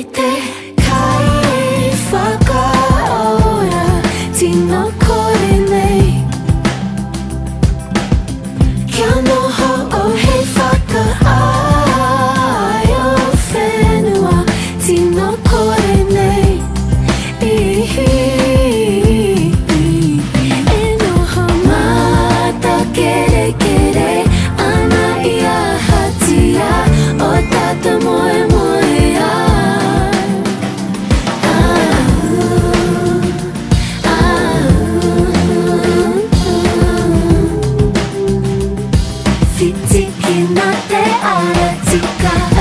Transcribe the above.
te kai whakaora tino kore nei. Kia noho o he whakaai o whenua tino kore nei. E noho mata kere kere ana ia hatia o tata moe moe Fitiki na te ara tika.